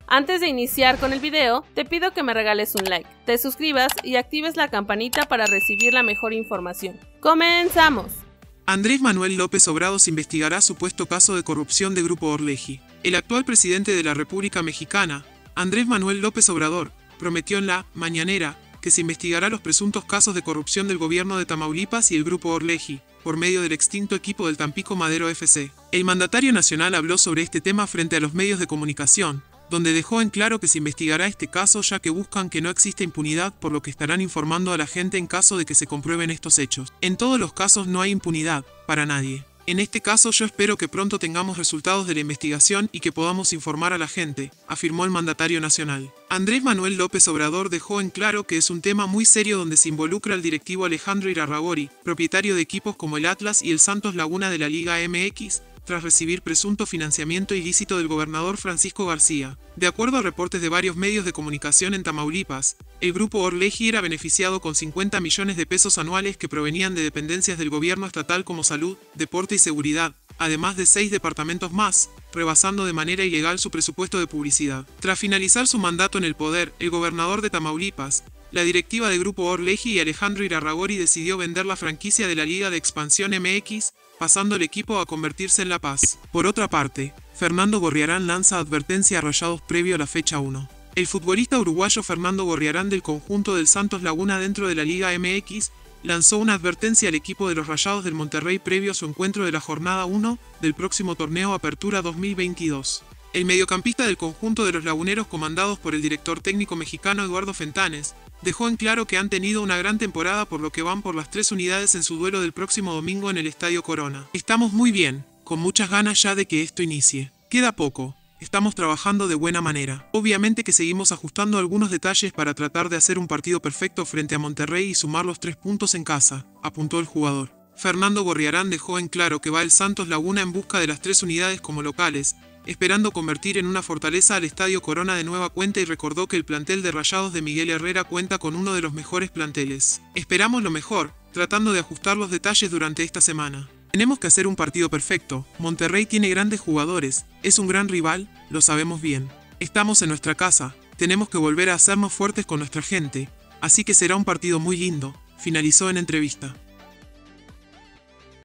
Antes de iniciar con el video, te pido que me regales un like, te suscribas y actives la campanita para recibir la mejor información. ¡Comenzamos! Andrés Manuel López Obrador se investigará supuesto caso de corrupción de Grupo Orleji. El actual presidente de la República Mexicana, Andrés Manuel López Obrador, prometió en la mañanera que se investigará los presuntos casos de corrupción del gobierno de Tamaulipas y el Grupo Orleji, por medio del extinto equipo del Tampico Madero FC. El mandatario nacional habló sobre este tema frente a los medios de comunicación, donde dejó en claro que se investigará este caso ya que buscan que no exista impunidad, por lo que estarán informando a la gente en caso de que se comprueben estos hechos. En todos los casos no hay impunidad, para nadie. En este caso yo espero que pronto tengamos resultados de la investigación y que podamos informar a la gente, afirmó el mandatario nacional. Andrés Manuel López Obrador dejó en claro que es un tema muy serio donde se involucra al directivo Alejandro Irarrágorri, propietario de equipos como el Atlas y el Santos Laguna de la Liga MX, tras recibir presunto financiamiento ilícito del gobernador Francisco García. De acuerdo a reportes de varios medios de comunicación en Tamaulipas, el Grupo Orleji era beneficiado con 50 millones de pesos anuales que provenían de dependencias del gobierno estatal como salud, deporte y seguridad, además de 6 departamentos más, rebasando de manera ilegal su presupuesto de publicidad. Tras finalizar su mandato en el poder, el gobernador de Tamaulipas, la directiva de Grupo Orleji y Alejandro Irarrágorri decidió vender la franquicia de la Liga de Expansión MX, pasando el equipo a convertirse en La Paz. Por otra parte, Fernando Gorriarán lanza advertencia a Rayados previo a la fecha 1. El futbolista uruguayo Fernando Gorriarán del conjunto del Santos Laguna dentro de la Liga MX lanzó una advertencia al equipo de los Rayados del Monterrey previo a su encuentro de la jornada 1 del próximo torneo Apertura 2022. El mediocampista del conjunto de los laguneros, comandados por el director técnico mexicano Eduardo Fentanes, dejó en claro que han tenido una gran temporada, por lo que van por las 3 unidades en su duelo del próximo domingo en el Estadio Corona. Estamos muy bien, con muchas ganas ya de que esto inicie. Queda poco, estamos trabajando de buena manera. Obviamente que seguimos ajustando algunos detalles para tratar de hacer un partido perfecto frente a Monterrey y sumar los 3 puntos en casa, apuntó el jugador. Fernando Gorriarán dejó en claro que va el Santos Laguna en busca de las 3 unidades como locales, esperando convertir en una fortaleza al Estadio Corona de nueva cuenta, y recordó que el plantel de Rayados de Miguel Herrera cuenta con uno de los mejores planteles. Esperamos lo mejor, tratando de ajustar los detalles durante esta semana. Tenemos que hacer un partido perfecto. Monterrey tiene grandes jugadores, es un gran rival, lo sabemos bien. Estamos en nuestra casa, tenemos que volver a hacernos fuertes con nuestra gente, así que será un partido muy lindo, finalizó en entrevista.